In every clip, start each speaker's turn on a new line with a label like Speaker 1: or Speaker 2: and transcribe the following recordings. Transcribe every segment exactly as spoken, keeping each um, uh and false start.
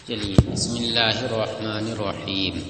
Speaker 1: چلیے بسم اللہ الرحمن الرحیم۔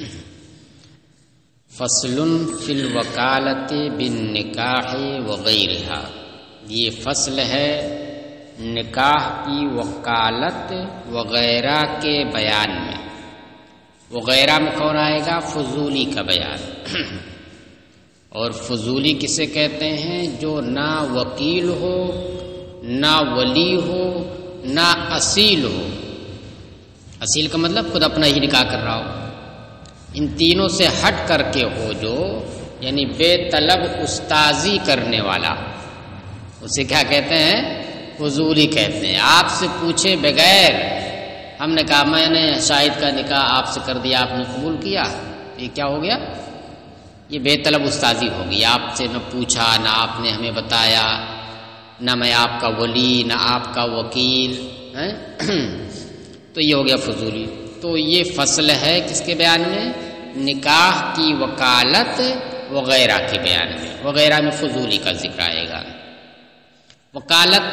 Speaker 1: فصل فی الوکالت بالنکاح وغیرہا، یہ فصل ہے نکاح کی وکالت وغیرہ کے بیان میں۔ وغیرہ میں کون آئے گا؟ فضولی کا بیان۔ اور فضولی کسے کہتے ہیں؟ جو نہ وکیل ہو، نہ ولی ہو، نہ اصیل ہو۔ اصیل کا مطلب خود اپنا ہی نکاح کر رہا ہو، ان تینوں سے ہٹ کر کے ہو، جو یعنی بے طلب استاذی کرنے والا، اسے کیا کہتے ہیں؟ فضولی کہتے ہیں۔ آپ سے پوچھے بغیر ہم نے کہا میں نے شاہد کا نکاح آپ سے کر دیا، آپ نے قبول کیا، یہ کیا ہو گیا؟ یہ بے طلب استاذی ہوگی۔ آپ سے نہ پوچھا، نہ آپ نے ہمیں بتایا، نہ میں آپ کا ولی، نہ آپ کا وکیل ہے تو یہ ہو گیا فضولی۔ تو یہ فصل ہے کس کے بیان میں؟ نکاح کی وکالت وغیرہ کے بیان میں۔ وغیرہ میں فضولی کا ذکر آئے گا۔ وکالت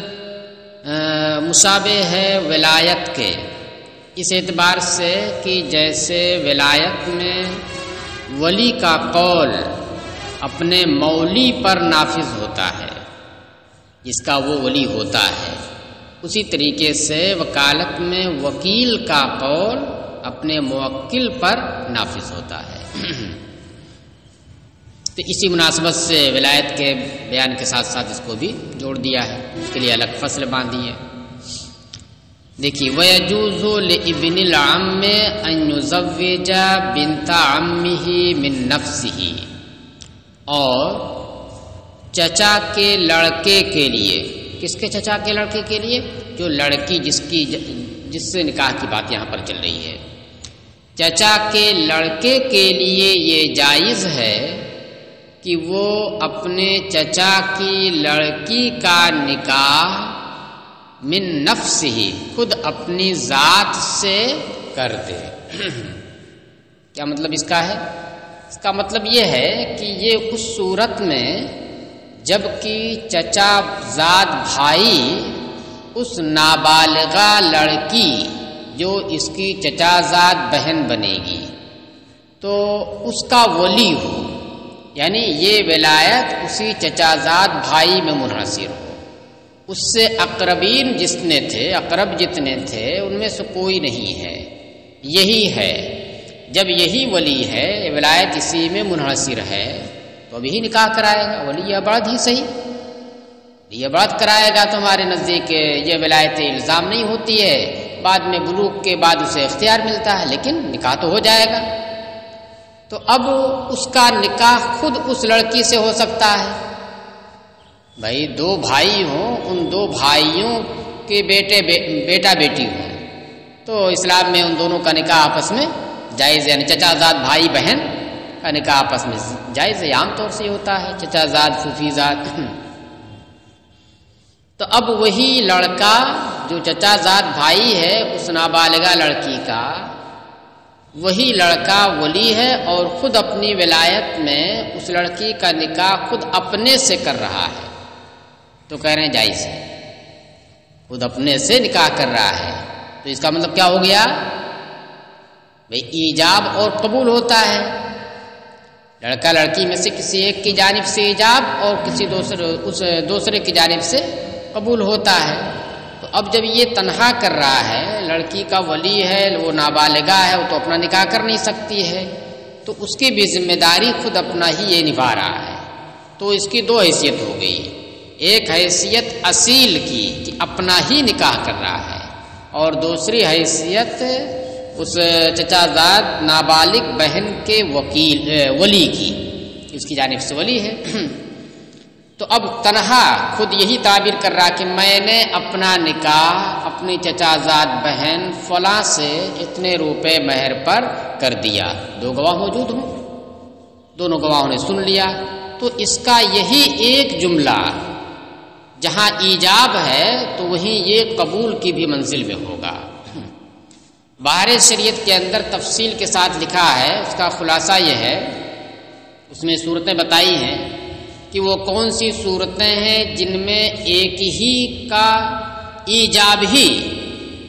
Speaker 1: مشابہ ہے ولایت کے، اس اعتبار سے کہ جیسے ولایت میں ولی کا قول اپنے مولی پر نافذ ہوتا ہے، جس کا وہ ولی ہوتا ہے، اسی طریقے سے وکالت میں وکیل کا قول اپنے موکل پر نافذ ہوتا ہے۔ تو اسی مناسبت سے ولایت کے بیان کے ساتھ ساتھ اس کو بھی جوڑ دیا ہے، اس کے لیے الگ فصل باندھی ہے۔ دیکھیے وَيَجُوزُ لِابْنِ الْعَمِّ أَن يُزَوِّجَ بِنْتَ عَمِّهِ مِن نَفْسِهِ، اور چچا کے لڑکے کے لیے، کس کے چچا کے لڑکے کے لیے؟ جو لڑکی جس کی جس سے نکاح کی بات یہاں پر چل رہی ہے، چچا کے لڑکے کے لیے یہ جائز ہے کہ وہ اپنے چچا کی لڑکی کا نکاح من نفس ہی، خود اپنی ذات سے کر دے۔ کیا مطلب اس کا ہے؟ اس کا مطلب یہ ہے کہ یہ اس صورت میں جب کہ چچا زاد بھائی اس نابالغہ لڑکی جو اس کی چچا زاد بہن بنے گی تو اس کا ولی ہو، یعنی یہ ولایت اسی چچا زاد بھائی میں منحصر ہو۔ اس سے اقربین جتنے تھے، اقرب جتنے تھے، ان میں سے کوئی نہیں ہے، یہی ہے۔ جب یہی ولی ہے، ولایت اسی میں منحصر ہے، تو ابھی ہی نکاح کرائے گا۔ ولی ابعد ہی صحیح، یہ بات کرائے گا تو ہمارے نزدیک یہ ولایت الزام نہیں ہوتی ہے، بعد میں بلوغ کے بعد اسے اختیار ملتا ہے، لیکن نکاح تو ہو جائے گا۔ تو اب اس کا نکاح خود اس لڑکی سے ہو سکتا ہے۔ بھائی دو بھائی ہوں، ان دو بھائیوں کے بیٹے بے بیٹا بیٹی ہوں تو اسلام میں ان دونوں کا نکاح آپس میں جائز ہے، یعنی چچا زاد بھائی بہن کا نکاح آپس میں جائز ہے۔ عام طور سے ہوتا ہے چچا زاد پھوپھی زاد۔ تو اب وہی لڑکا جو چچا زاد بھائی ہے اس نابالغہ لڑکی کا، وہی لڑکا ولی ہے اور خود اپنی ولایت میں اس لڑکی کا نکاح خود اپنے سے کر رہا ہے، تو کہہ رہے ہیں جائز ہے، خود اپنے سے نکاح کر رہا ہے۔ تو اس کا مطلب کیا ہو گیا؟ بھئی ایجاب اور قبول ہوتا ہے، لڑکا لڑکی میں سے کسی ایک کی جانب سے ایجاب اور کسی دوسرے اس دوسرے کی جانب سے قبول ہوتا ہے۔ تو اب جب یہ تنہا کر رہا ہے، لڑکی کا ولی ہے، وہ نابالغہ ہے، وہ تو اپنا نکاح کر نہیں سکتی ہے، تو اس کی بھی ذمہ داری خود اپنا ہی یہ نبھا رہا ہے۔ تو اس کی دو حیثیت ہو گئی، ایک حیثیت اصیل کی کہ اپنا ہی نکاح کر رہا ہے، اور دوسری حیثیت اس چچا زاد نابالغ بہن کے وکیل ولی کی، اس کی جانب سے ولی ہے۔ تو اب تنہا خود یہی تعبیر کر رہا کہ میں نے اپنا نکاح اپنی چچا زاد بہن فلاں سے اتنے روپے مہر پر کر دیا، دو گواہ موجود ہوں، دونوں گواہوں نے سن لیا، تو اس کا یہی ایک جملہ جہاں ایجاب ہے تو وہیں یہ قبول کی بھی منزل میں ہوگا۔ باہر شریعت کے اندر تفصیل کے ساتھ لکھا ہے، اس کا خلاصہ یہ ہے، اس میں صورتیں بتائی ہیں کہ وہ کون سی صورتیں ہیں جن میں ایک ہی کا ایجاب ہی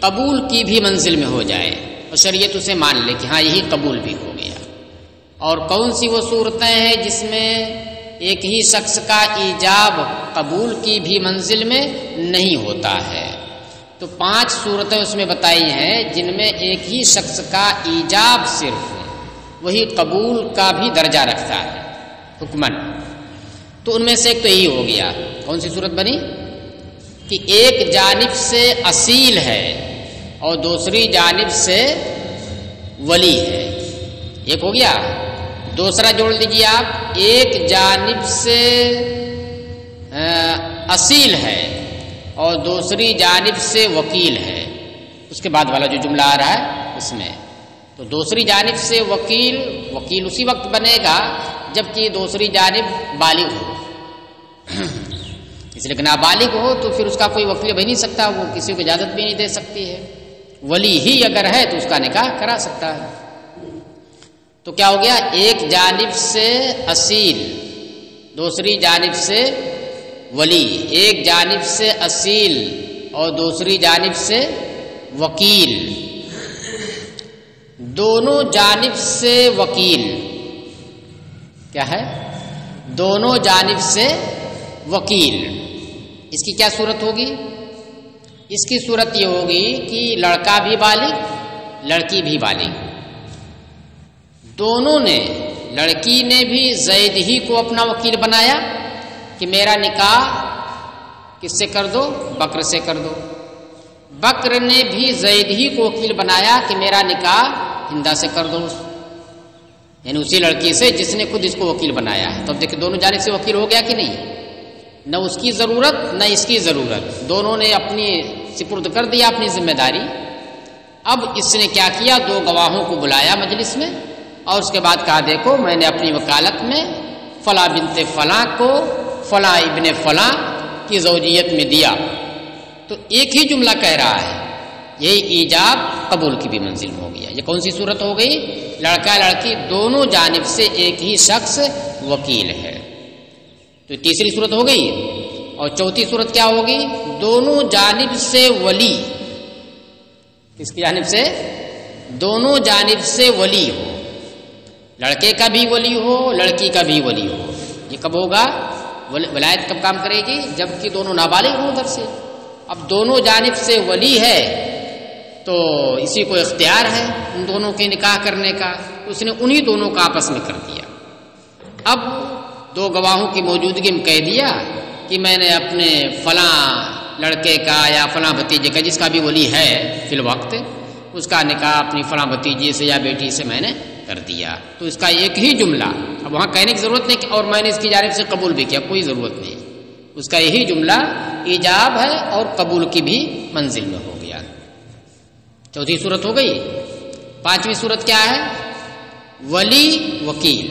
Speaker 1: قبول کی بھی منزل میں ہو جائے اور شریعت اسے مان لے کہ ہاں یہی قبول بھی ہو گیا۔ اور کون سی وہ صورتیں ہیں جس میں ایک ہی شخص کا ایجاب قبول کی بھی منزل میں نہیں ہوتا ہے؟ تو پانچ صورتیں اس میں بتائی ہیں جن میں ایک ہی شخص کا ایجاب صرف وہی قبول کا بھی درجہ رکھتا ہے حکمن۔ تو ان میں سے ایک تو یہی ہو گیا، کون سی صورت بنی کہ ایک جانب سے اصیل ہے اور دوسری جانب سے ولی ہے، ایک ہو گیا۔ دوسرا جوڑ دیجیے آپ، ایک جانب سے اصیل ہے اور دوسری جانب سے وکیل ہے۔ اس کے بعد والا جو جملہ آ رہا ہے اس میں تو دوسری جانب سے وکیل، وکیل اسی وقت بنے گا جبکہ دوسری جانب بالغ ہو، اس لیے کہ نابالغ ہو تو پھر اس کا کوئی وکیل بھی نہیں سکتا، وہ کسی کو اجازت بھی نہیں دے سکتی ہے۔ ولی ہی اگر ہے تو اس کا نکاح کرا سکتا ہے۔ تو کیا ہو گیا، ایک جانب سے اصیل، دوسری جانب سے ولی، ایک جانب سے اصیل اور دوسری جانب سے وکیل، دونوں جانب سے وکیل، کیا ہے، دونوں جانب سے وکیل۔ اس کی کیا صورت ہوگی؟ اس کی صورت یہ ہوگی کہ لڑکا بھی بالغ، لڑکی بھی بالغ، دونوں نے، لڑکی نے بھی زید ہی کو اپنا وکیل بنایا کہ میرا نکاح کس سے کر دو، بکر سے کر دو، بکر نے بھی زید ہی کو وکیل بنایا کہ میرا نکاح ہندا سے کر دو، یعنی اسی لڑکی سے جس نے خود اس کو وکیل بنایا ہے۔ تو اب دیکھیں دونوں جانب سے وکیل ہو گیا کہ نہیں، نہ اس کی ضرورت نہ اس کی ضرورت، دونوں نے اپنی سپرد کر دیا اپنی ذمہ داری۔ اب اس نے کیا کیا، دو گواہوں کو بلایا مجلس میں اور اس کے بعد کہا دیکھو میں نے اپنی وکالت میں فلاں بنت فلاں کو فلاں ابن فلاں کی زوجیت میں دیا۔ تو ایک ہی جملہ کہہ رہا ہے، یہی ایجاب قبول کی بھی منزل میں ہو گیا۔ یہ کون سی صورت ہو گئی، لڑکا لڑکی دونوں جانب سے ایک ہی شخص وکیل ہے، تو تیسری صورت ہو گئی۔ اور چوتھی صورت کیا ہوگی، دونوں جانب سے ولی، کس کی جانب سے، دونوں جانب سے ولی ہو، لڑکے کا بھی ولی ہو لڑکی کا بھی ولی ہو۔ یہ کب ہوگا، ولایت کب کام کرے گی، جبکہ دونوں نابالغ ہوں ادھر سے۔ اب دونوں جانب سے ولی ہے تو اسی کو اختیار ہے ان دونوں کے نکاح کرنے کا، اس نے انہی دونوں کا آپس میں کر دیا۔ اب دو گواہوں کی موجودگی میں کہہ دیا کہ میں نے اپنے فلاں لڑکے کا یا فلاں بھتیجے کا جس کا بھی ولی ہے فی الوقت، اس کا نکاح اپنی فلاں بھتیجے سے یا بیٹی سے میں نے کر دیا۔ تو اس کا ایک ہی جملہ، اب وہاں کہنے کی ضرورت نہیں کہ اور میں نے اس کی جانب سے قبول بھی کیا، کوئی ضرورت نہیں، اس کا یہی جملہ ایجاب ہے اور قبول کی بھی منزل میں ہو گیا۔ چوتھی صورت ہو گئی۔ پانچویں صورت کیا ہے، ولی وکیل۔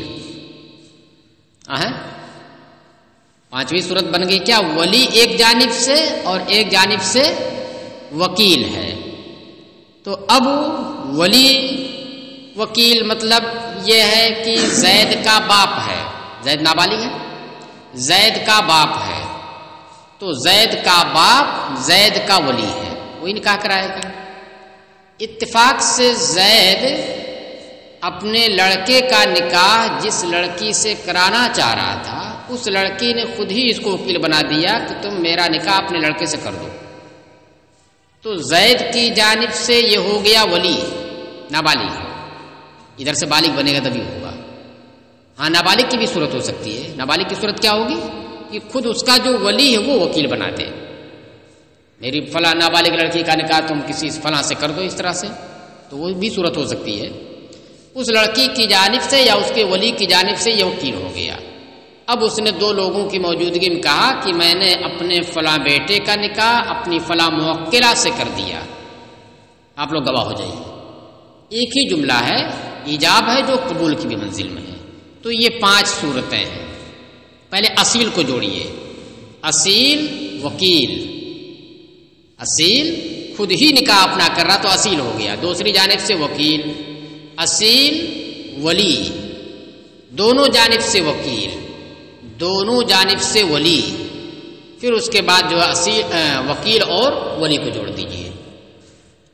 Speaker 1: پانچویں صورت بن گئی کیا، ولی ایک جانب سے اور ایک جانب سے وکیل ہے۔ تو اب ولی وکیل مطلب یہ ہے کہ زید کا باپ ہے، زید نابالغ ہے، زید کا باپ ہے، تو زید کا باپ زید کا ولی ہے، وہی نکاح کرائے گا۔ اتفاق سے زید اپنے لڑکے کا نکاح جس لڑکی سے کرانا چاہ رہا تھا اس لڑکی نے خود ہی اس کو وکیل بنا دیا کہ تم میرا نکاح اپنے لڑکے سے کر دو۔ تو زید کی جانب سے یہ ہو گیا ولی نابالغ، ادھر سے بالغ بنے گا تبھی ہوگا۔ ہاں نابالغ کی بھی صورت ہو سکتی ہے، نابالغ کی صورت کیا ہوگی کہ خود اس کا جو ولی ہے وہ وکیل بنا دے، میری فلاں نابالغ لڑکی کا نکاح تم کسی فلاں سے کر دو اس طرح سے، تو وہ بھی صورت ہو سکتی ہے۔ اس لڑکی کی جانب سے یا اس کے ولی کی جانب سے یہ وکیل ہو گیا۔ اب اس نے دو لوگوں کی موجودگی میں کہا کہ میں نے اپنے فلاں بیٹے کا نکاح اپنی فلاں موکلہ سے کر دیا، آپ لوگ گواہ ہو جائیے۔ ایک ہی جملہ ہے، ایجاب ہے جو قبول کی بھی منزل میں ہے۔ تو یہ پانچ صورتیں ہیں۔ پہلے اصیل کو جوڑیے، اصیل وکیل، اصیل خود ہی نکاح اپنا کر رہا تو اصیل ہو گیا، دوسری جانب سے وکیل، اصیل ولی، دونوں جانب سے وکیل، دونوں جانب سے ولی، پھر اس کے بعد جو اصیل وکیل اور ولی کو جوڑ دیجئے۔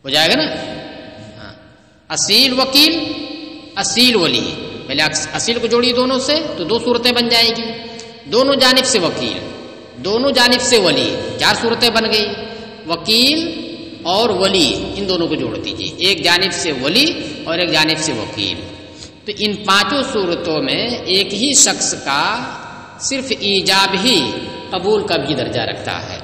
Speaker 1: ہو جائے گا نا. ہاں اصیل وکیل اصیل ولی. پہلے اصیل کو جوڑی دونوں سے تو دو صورتیں بن جائیں گی. دونوں جانب سے وکیل دونوں جانب سے ولی چار صورتیں بن گئی. وکیل اور ولی ان دونوں کو جوڑ دیجیے. ایک جانب سے ولی اور ایک جانب سے وکیل. تو ان پانچوں صورتوں میں ایک ہی شخص کا صرف ایجاب ہی قبول کا بھی درجہ رکھتا ہے.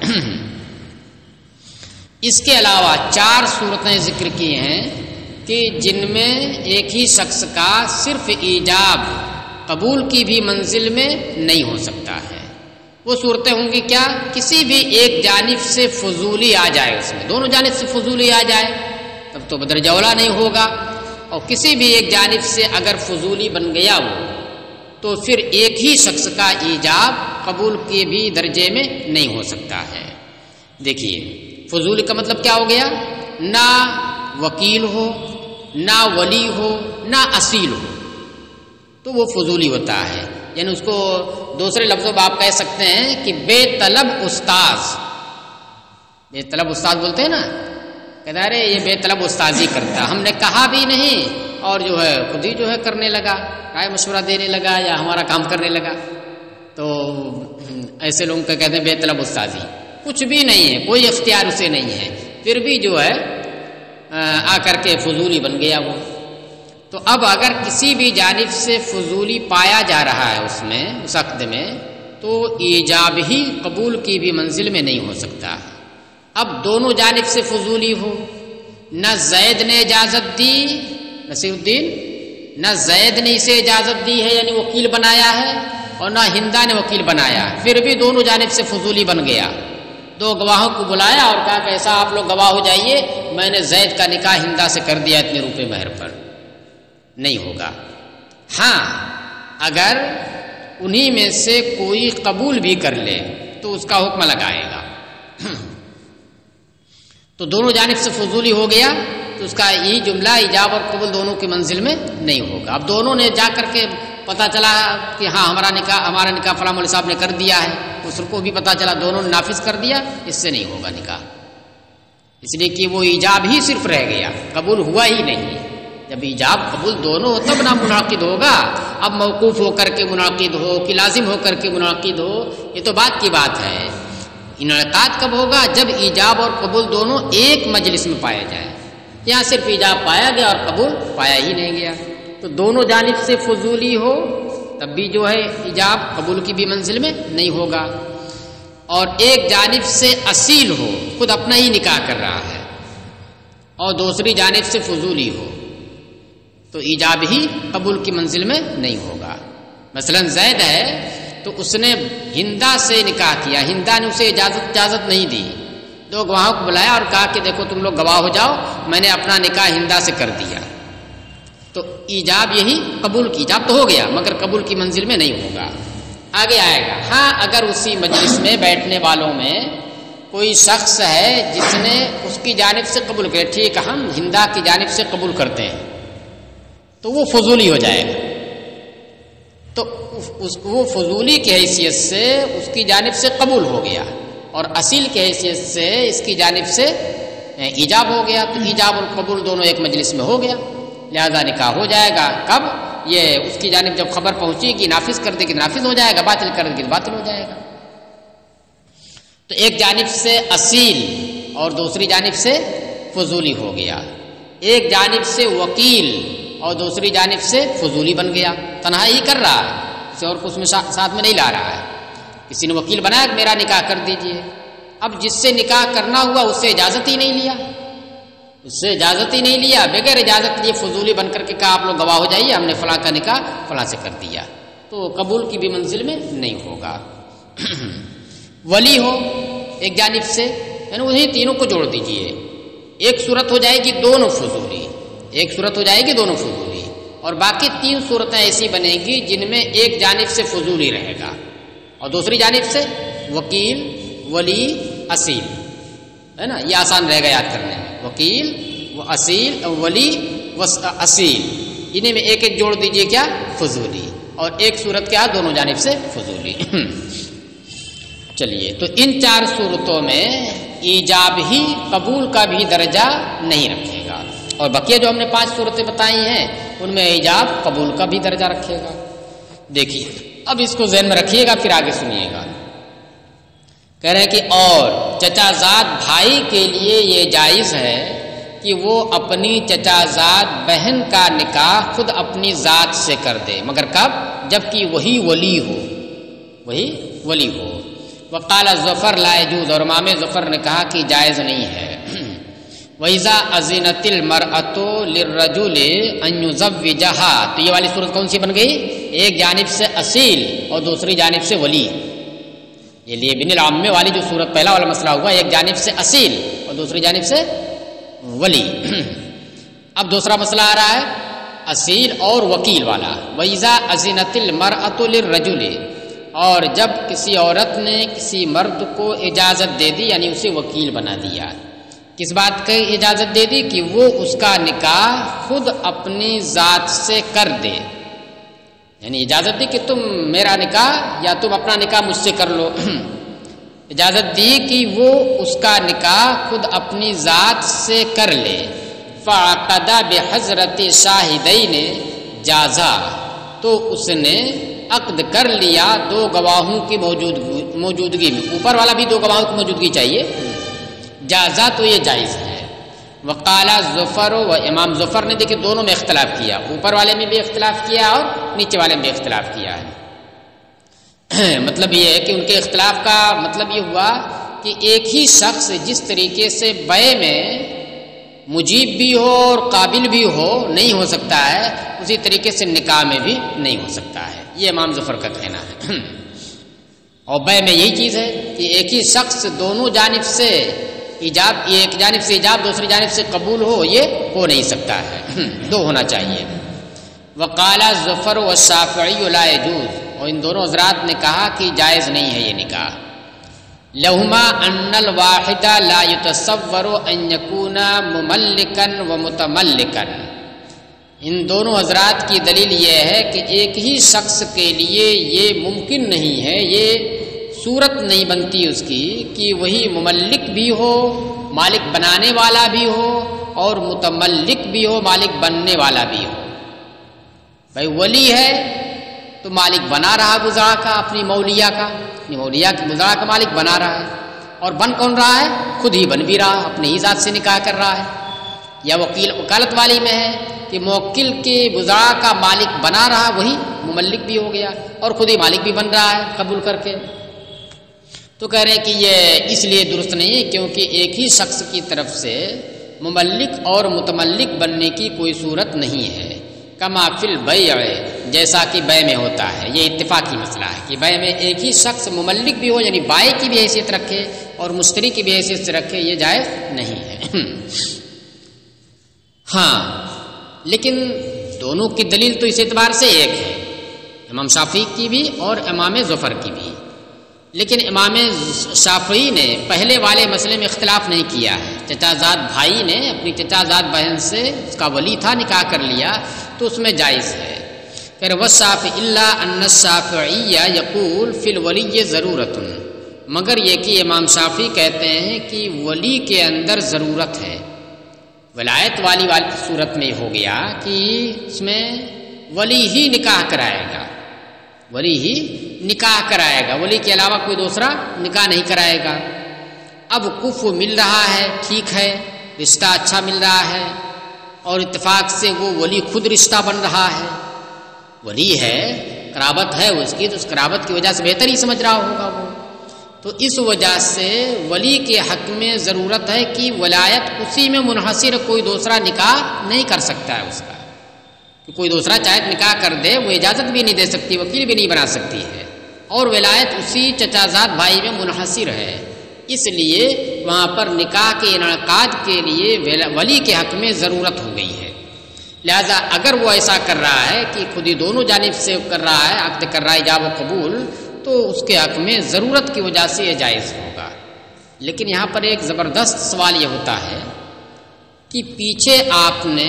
Speaker 1: اس کے علاوہ چار صورتیں ذکر کی ہیں کہ جن میں ایک ہی شخص کا صرف ایجاب قبول کی بھی منزل میں نہیں ہو سکتا ہے. وہ صورتیں ہوں گی کیا؟ کسی بھی ایک جانب سے فضولی آ جائے، اس میں دونوں جانب سے فضولی آ جائے تب تو بدرجہ اولیٰ نہیں ہوگا. اور کسی بھی ایک جانب سے اگر فضولی بن گیا وہ تو پھر ایک ہی شخص کا ایجاب قبول کے بھی درجے میں نہیں ہو سکتا ہے. دیکھیے فضولی کا مطلب کیا ہو گیا؟ نہ وکیل ہو نہ ولی ہو نہ اصیل ہو تو وہ فضولی ہوتا ہے. یعنی اس کو دوسرے لفظوں میں آپ کہہ سکتے ہیں کہ بے طلب استاذ. بے طلب استاذ بولتے ہیں نا، کہتا ہے ارے یہ بے طلب استاذی کرتا، ہم نے کہا بھی نہیں اور جو ہے خود ہی جو ہے کرنے لگا، رائے مشورہ دینے لگا یا ہمارا کام کرنے لگا. تو ایسے لوگوں کو کہتے ہیں بے طلب استاذی. کچھ بھی نہیں ہے، کوئی اختیار اسے نہیں ہے، پھر بھی جو ہے آ کر کے فضولی بن گیا وہ. تو اب اگر کسی بھی جانب سے فضولی پایا جا رہا ہے اس میں اس عقد میں تو ایجاب ہی قبول کی بھی منزل میں نہیں ہو سکتا. اب دونوں جانب سے فضولی ہو، نہ زید نے اجازت دی نصیر الدین، نہ زید نے اسے اجازت دی ہے یعنی وکیل بنایا ہے، اور نہ ہندا نے وکیل بنایا، پھر بھی دونوں جانب سے فضولی بن گیا. دو گواہوں کو بلایا اور کہا کہ ایسا آپ لوگ گواہ ہو جائیے، میں نے زید کا نکاح ہندا سے کر دیا اتنے روپے مہر پر. نہیں ہوگا. ہاں اگر انہی میں سے کوئی قبول بھی کر لے تو اس کا حکم لگائے گا. تو دونوں جانب سے فضولی ہو گیا تو اس کا یہی جملہ ایجاب اور قبول دونوں کی منزل میں نہیں ہوگا. اب دونوں نے جا کر کے پتہ چلا کہ ہاں ہمارا نکاح ہمارا نکاح فلاں مولوی صاحب نے کر دیا ہے، اس کو بھی پتہ چلا دونوں نے نافذ کر دیا، اس سے نہیں ہوگا نکاح. اس لیے کہ وہ ایجاب ہی صرف رہ گیا، قبول ہوا ہی نہیں. جب ایجاب قبول دونوں ہو تب نہ منعقد ہوگا. اب موقوف ہو کر کے منعقد ہو کہ لازم ہو کر کے منعقد ہو یہ تو بات کی بات ہے. انعقاد کب ہوگا؟ جب ایجاب اور قبول دونوں ایک مجلس میں پایا جائے. یہاں صرف ایجاب پایا گیا اور قبول پایا ہی نہیں گیا. تو دونوں جانب سے فضولی ہو تب بھی جو ہے ایجاب قبول کی بھی منزل میں نہیں ہوگا. اور ایک جانب سے اصیل ہو، خود اپنا ہی نکاح کر رہا ہے، اور دوسری جانب سے فضولی ہو تو ایجاب ہی قبول کی منزل میں نہیں ہوگا. مثلا زید ہے تو اس نے ہندا سے نکاح کیا، ہندا نے اسے اجازت اجازت نہیں دی. دو گواہوں کو بلایا اور کہا کہ دیکھو تم لوگ گواہ ہو جاؤ، میں نے اپنا نکاح ہندا سے کر دیا. تو ایجاب یہی قبول کی، ایجاب تو ہو گیا مگر قبول کی منزل میں نہیں ہوگا. آگے آئے گا. ہاں اگر اسی مجلس میں بیٹھنے والوں میں کوئی شخص ہے جس نے اس کی جانب سے قبول کرے، ٹھیک ہم ہندا کی جانب سے قبول کرتے ہیں، تو وہ فضولی ہو جائے گا. تو اس وہ فضولی کی حیثیت سے اس کی جانب سے قبول ہو گیا، اور اصیل کی حیثیت سے اس کی جانب سے ایجاب ہو گیا. تو ایجاب اور قبول دونوں ایک مجلس میں ہو گیا، لہذا نکاح ہو جائے گا. کب؟ یہ اس کی جانب جب خبر پہنچے گی نافذ کر دے گی نافذ ہو جائے گا، باطل کر دے گی باطل ہو جائے گا. تو ایک جانب سے اصیل اور دوسری جانب سے فضولی ہو گیا. ایک جانب سے وکیل اور دوسری جانب سے فضولی بن گیا. تنہا ہی کر رہا ہے، کسی اور کو اس میں ساتھ میں نہیں لا رہا ہے. کسی نے وکیل بنایا کہ میرا نکاح کر دیجئے. اب جس سے نکاح کرنا ہوا اس سے اجازت ہی نہیں لیا، اس سے اجازت ہی نہیں لیا، بغیر اجازت لیے فضولی بن کر کے کہا آپ لوگ گواہ ہو جائیے ہم نے فلاں کا نکاح فلاں سے کر دیا، تو قبول کی بھی منزل میں نہیں ہوگا. ولی ہو ایک جانب سے، یعنی انہیں تینوں کو جوڑ دیجئے. ایک صورت ہو جائے گی دونوں فضولی، ایک صورت ہو جائے گی دونوں فضولی، اور باقی تین صورتیں ایسی بنے گی جن میں ایک جانب سے فضولی رہے گا اور دوسری جانب سے وکیل ولی اصیل، ہے نا. یہ آسان رہے گا یاد کرنے میں. وکیل و اصیل ولی و اصیل، انہیں میں ایک ایک جوڑ دیجئے کیا؟ فضولی. اور ایک صورت کیا؟ دونوں جانب سے فضولی. چلیے تو ان چار صورتوں میں ایجاب ہی قبول کا بھی درجہ نہیں رکھے گا، اور بقیہ جو ہم نے پانچ صورتیں بتائی ہیں ان میں ایجاب قبول کا بھی درجہ رکھے گا۔ دیکھیے اب اس کو ذہن میں رکھیے گا، پھر آگے سنیے گا۔ کہہ رہے ہیں کہ اور چچا زاد بھائی کے لیے یہ جائز ہے کہ وہ اپنی چچا زاد بہن کا نکاح خود اپنی ذات سے کر دے، مگر کب؟ جبکہ وہی ولی ہو، وہی ولی ہو۔ وقال ظفر لا يجوز، اور امام ظفر نے کہا کہ جائز نہیں ہے۔ وَإِذَا أَذِنَتِ الْمَرْأَةُ لِلرَّجُلِ أَن يُزَوِّجَهَا، تو یہ والی صورت کون سی بن گئی؟ ایک جانب سے اصیل اور دوسری جانب سے ولی۔ یہ لیے بن العامہ والی جو صورت پہلا والا مسئلہ ہوا، ایک جانب سے اصیل اور دوسری جانب سے ولی۔ اب دوسرا مسئلہ آ رہا ہے اصیل اور وکیل والا۔ وَإِذَا أَذِنَتِ الْمَرْأَةُ لِلرَّجُلِ، اور جب کسی عورت نے کسی مرد کو اجازت دے دی، یعنی اسے وکیل بنا دیا، کس بات کی اجازت دے دی؟ کہ وہ اس کا نکاح خود اپنی ذات سے کر دے، یعنی اجازت دی کہ تم میرا نکاح یا تم اپنا نکاح مجھ سے کر لو۔ اجازت دی کہ وہ اس کا نکاح خود اپنی ذات سے کر لے۔ فعقد بحضرت شاہدین جازا، تو اس نے عقد کر لیا دو گواہوں کی موجودگی میں، اوپر والا بھی دو گواہوں کی موجودگی چاہیے، جازا تو یہ جائز ہے۔ وقال ظفر، و امام ظفر نے دیکھے دونوں میں اختلاف کیا، اوپر والے میں بھی اختلاف کیا اور نیچے والے میں بھی اختلاف کیا ہے۔ مطلب یہ ہے کہ ان کے اختلاف کا مطلب یہ ہوا کہ ایک ہی شخص جس طریقے سے بیع میں مجیب بھی ہو اور قابل بھی ہو نہیں ہو سکتا ہے، اسی طریقے سے نکاح میں بھی نہیں ہو سکتا ہے، یہ امام ظفر کا کہنا ہے۔ اور بیع میں یہی چیز ہے کہ ایک ہی شخص دونوں جانب سے ایجاب، ایک جانب سے ایجاب دوسری جانب سے قبول ہو، یہ ہو نہیں سکتا ہے، دو ہونا چاہیے۔ وقال ظفر والشافعی لا يجوز، اور ان دونوں حضرات نے کہا کہ جائز نہیں ہے یہ نکاح۔ لہما ان الواحد لا يتصور ان يكون مملكا ومتملكا، ان دونوں حضرات کی دلیل یہ ہے کہ ایک ہی شخص کے لیے یہ ممکن نہیں ہے، یہ صورت نہیں بنتی اس کی کہ وہی مملک بھی ہو، مالک بنانے والا بھی ہو، اور متملک بھی ہو، مالک بننے والا بھی ہو۔ بھائی ولی ہے تو مالک بنا رہا گزرا کا، اپنی مولیہ کا، اپنی مولیہ کی گزرا کا مالک بنا رہا ہے، اور بن کون رہا ہے؟ خود ہی بن بھی رہا، اپنے ہی ذات سے نکاح کر رہا ہے۔ یا وکیل وکالت والی میں ہے کہ موکل کے گزرا کا مالک بنا رہا، وہی مملک بھی ہو گیا اور خود ہی مالک بھی بن رہا ہے قبول کر کے۔ تو کہہ رہے ہیں کہ یہ اس لیے درست نہیں ہے کیونکہ ایک ہی شخص کی طرف سے مملک اور متملک بننے کی کوئی صورت نہیں ہے۔ کما فی البیع، جیسا کہ بیع میں ہوتا ہے، یہ اتفاقی مسئلہ ہے کہ بیع میں ایک ہی شخص مملک بھی ہو، یعنی بائع کی بھی حیثیت رکھے اور مشتری کی بھی حیثیت سے رکھے، یہ جائز نہیں ہے۔ ہاں لیکن دونوں کی دلیل تو اس اعتبار سے ایک ہے، امام شافعی کی بھی اور امام ظفر کی بھی، لیکن امام شافعی نے پہلے والے مسئلے میں اختلاف نہیں کیا ہے۔ چچا زاد بھائی نے اپنی چچا زاد بہن سے، اس کا ولی تھا، نکاح کر لیا تو اس میں جائز ہے۔ کہ وصافی الا ان الشافعی یقول فی الولی ضرورت، مگر یہ کہ امام شافعی کہتے ہیں کہ ولی کے اندر ضرورت ہے۔ ولایت والی والی صورت میں ہو گیا کہ اس میں ولی ہی نکاح کرائے گا، ولی ہی نکاح کرائے گا، ولی کے علاوہ کوئی دوسرا نکاح نہیں کرائے گا۔ اب کف مل رہا ہے، ٹھیک ہے، رشتہ اچھا مل رہا ہے، اور اتفاق سے وہ ولی خود رشتہ بن رہا ہے، ولی ہے، قرابت ہے اس کی، تو اس قرابت کی وجہ سے بہتر ہی سمجھ رہا ہوگا وہ، تو اس وجہ سے ولی کے حق میں ضرورت ہے کہ ولایت اسی میں منحصر، کوئی دوسرا نکاح نہیں کر سکتا ہے اس کا، کہ کوئی دوسرا چاہے نکاح کر دے، وہ اجازت بھی نہیں دے سکتی، وکیل بھی نہیں بنا سکتی ہے، اور ولایت اسی چچا زاد بھائی میں منحصر ہے، اس لیے وہاں پر نکاح کے انعقاد کے لیے ولی کے حق میں ضرورت ہو گئی ہے۔ لہذا اگر وہ ایسا کر رہا ہے کہ خود ہی دونوں جانب سے کر رہا ہے، عقد کر رہا ہے ایجاب و قبول، تو اس کے حق میں ضرورت کی وجہ سے یہ جائز ہوگا۔ لیکن یہاں پر ایک زبردست سوال یہ ہوتا ہے کہ پیچھے آپ نے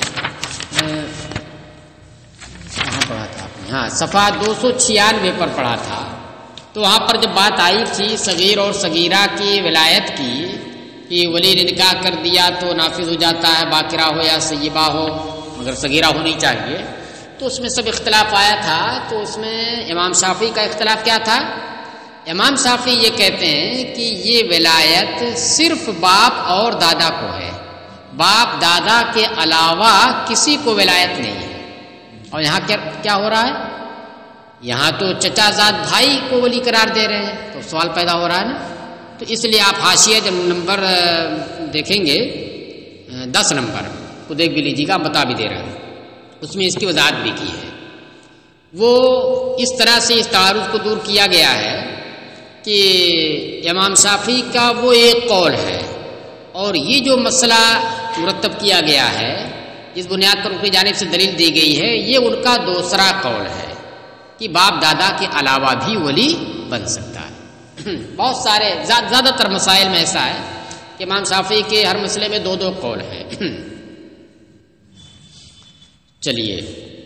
Speaker 1: کہاں پڑھا تھا آپ نے، ہاں صفحہ دو سو چھیانوے پر پڑھا تھا، تو وہاں پر جب بات آئی تھی صغیر اور صغیرہ کی ولایت کی، کہ ولی نے نکاح کر دیا تو نافذ ہو جاتا ہے، باکرہ ہو یا سیبہ ہو، مگر صغیرہ ہونی چاہیے. تو اس میں سب اختلاف آیا تھا. تو اس میں امام شافعی کا اختلاف کیا تھا؟ امام شافعی یہ کہتے ہیں کہ یہ ولایت صرف باپ اور دادا کو ہے، باپ دادا کے علاوہ کسی کو ولایت نہیں ہے. اور یہاں کیا کیا ہو رہا ہے؟ یہاں تو چچا زاد بھائی کو ولی قرار دے رہے ہیں، تو سوال پیدا ہو رہا ہے نا. تو اس لیے آپ حاشیہ جب نمبر دیکھیں گے دس نمبر کو دیکھ بھی لیجیے گا، بتا بھی دے رہا ہے، اس میں اس کی وضاحت بھی کی ہے. وہ اس طرح سے اس تعارض کو دور کیا گیا ہے کہ امام شافعی کا وہ ایک قول ہے، اور یہ جو مسئلہ مرتب کیا گیا ہے جس بنیاد پر ان کی جانب سے دلیل دی گئی ہے، یہ ان کا دوسرا قول ہے کہ باپ دادا کے علاوہ بھی ولی بن سکتا ہے. بہت سارے زیادہ تر مسائل میں ایسا ہے کہ امام شافعی کے ہر مسئلے میں دو دو قول ہیں. چلیے،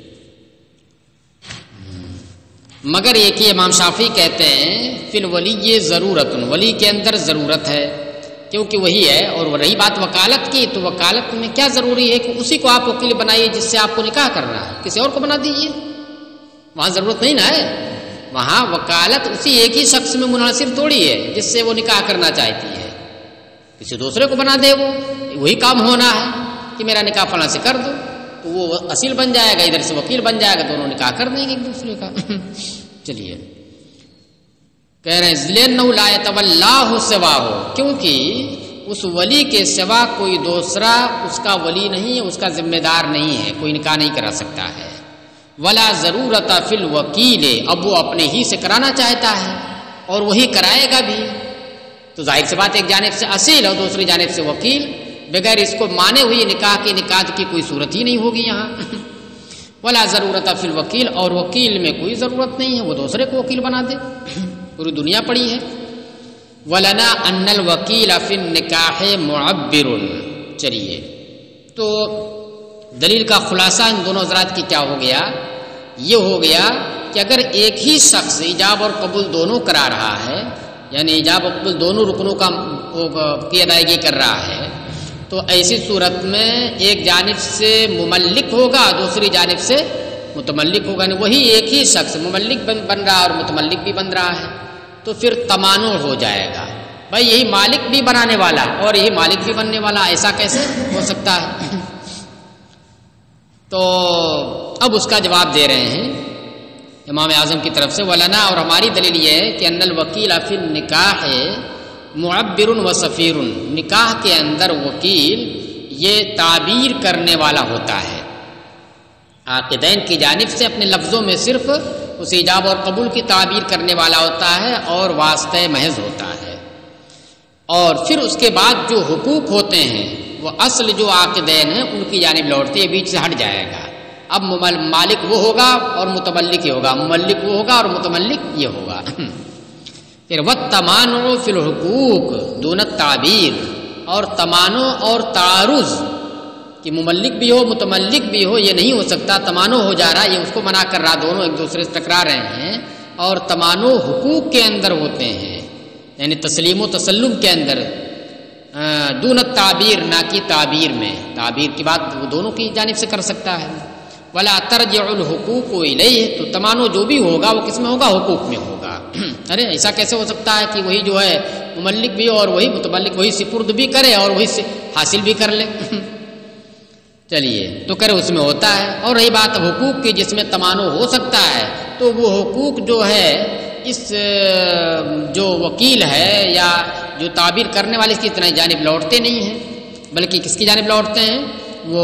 Speaker 1: مگر یہ کہ امام شافعی کہتے ہیں فی الولی یہ ضرورت، ولی کے اندر ضرورت ہے، کیونکہ وہی ہے. اور رہی بات وکالت کی، تو وکالت میں کیا ضروری ہے کہ اسی کو آپ وکیل بنائیے جس سے آپ کو نکاح کرنا ہے، کسی اور کو بنا دیجیے، وہاں ضرورت نہیں نا ہے. وہاں وکالت اسی ایک ہی شخص میں منحصر تھوڑی ہے جس سے وہ نکاح کرنا چاہتی ہے، کسی دوسرے کو بنا دے، وہ وہی کام ہونا ہے کہ میرا نکاح فلاں سے کر دو، تو وہ اصیل بن جائے گا، ادھر سے وکیل بن جائے گا، دونوں نکاح کر دیں گے ایک دوسرے کا. چلیے، کہہ رہے ہیں لَنَّهُ لَا يَتَوَلَّاهُ سِوَاهُ، کیونکہ اس ولی کے سوا کوئی دوسرا اس کا ولی نہیں ہے، اس کا ذمہ دار نہیں ہے، کوئی نکاح نہیں کرا سکتا ہے. ولا ضرورت فی الوکیل، اب وہ اپنے ہی سے کرانا چاہتا ہے اور وہی کرائے گا بھی، تو ظاہر سی بات ایک جانب سے اصیل اور دوسری جانب سے وکیل، بغیر اس کو مانے ہوئی نکاح کی نکاح کی کوئی صورت ہی نہیں ہوگی یہاں. ولا ضرورت فی الوکیل، اور وکیل میں کوئی ضرورت نہیں ہے، وہ دوسرے کو وکیل بنا دے، پوری دنیا پڑی ہے. ولنا ان الوکیل فی النکاح معبر، چلیے، تو دلیل کا خلاصہ ان دونوں حضرات کی کیا ہو گیا؟ یہ ہو گیا کہ اگر ایک ہی شخص ایجاب اور قبول دونوں کرا رہا ہے، یعنی ایجاب اور قبول دونوں رکنوں کا کی ادائیگی کر رہا ہے، تو ایسی صورت میں ایک جانب سے مملک ہوگا، دوسری جانب سے متملک ہوگا، یعنی وہی ایک ہی شخص مملک بن بن رہا اور متملک بھی بن رہا ہے، تو پھر تمانع ہو جائے گا. بھائی یہی مالک بھی بنانے والا اور یہی مالک بھی بننے والا، ایسا کیسے ہو سکتا ہے؟ تو اب اس کا جواب دے رہے ہیں امام اعظم کی طرف سے. ولنا، اور ہماری دلیل یہ ہے کہ ان الوکیل فی النکاح معبر و سفیر، نکاح کے اندر وکیل یہ تعبیر کرنے والا ہوتا ہے، عاقدین کی جانب سے اپنے لفظوں میں صرف اس ایجاب اور قبول کی تعبیر کرنے والا ہوتا ہے اور واسطہ محض ہوتا ہے. اور پھر اس کے بعد جو حقوق ہوتے ہیں وہ اصل جو عاقدین ہیں ان کی جانب لوٹتے ہیں، بیچ سے ہٹ جائے گا. اب مالک وہ ہوگا اور متملک ہی ہوگا، مملک وہ ہوگا اور متملک یہ ہوگا. پھر وَالتَّمَانُعُ فِي الْحُقُوقِ دُونَ التَّعْبِيرِ، اور تمانع اور تعارض کہ مملک بھی ہو متملک بھی ہو یہ نہیں ہو سکتا، تمانع ہو جا رہا، یہ اس کو منع کر رہا، دونوں ایک دوسرے سے ٹکرا رہے ہیں. اور تمانع حقوق کے اندر ہوتے ہیں، یعنی تسلیم و تسلم کے اندر، دون التعبیر، نہ کی تعبیر میں. تعبیر کی بات وہ دونوں کی جانب سے کر سکتا ہے. ولا ترجع الحقوق الیہ، تو تمانع جو بھی ہوگا وہ کس میں ہوگا؟ حقوق میں ہوگا. ارے ایسا کیسے ہو سکتا ہے کہ وہی جو ہے مملک بھی اور وہی متملک، وہی سپرد بھی کرے اور وہی حاصل بھی کر لے؟ چلیے، تو کرے اس میں ہوتا ہے. اور رہی بات حقوق کی جس میں تمانع ہو سکتا ہے، تو وہ حقوق جو ہے اس جو وکیل ہے یا جو تعبیر کرنے والے اس کی اتنا جانب لوٹتے نہیں ہیں، بلکہ کس کی جانب لوٹتے ہیں؟ وہ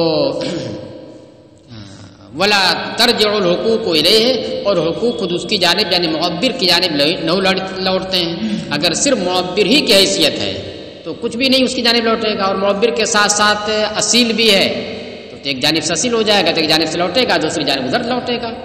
Speaker 1: ولا ترجع الحقوق الیہ، اور حقوق خود اس کی جانب یعنی معبر کی جانب لوٹتے ہیں. اگر صرف معبر ہی کی حیثیت ہے تو کچھ بھی نہیں اس کی جانب لوٹے گا، اور معبر کے ساتھ ساتھ اصیل بھی ہے تو ایک جانب سے اصیل ہو جائے گا، تو ایک جانب سے لوٹے گا، دوسری جانب ادھر لوٹے گا.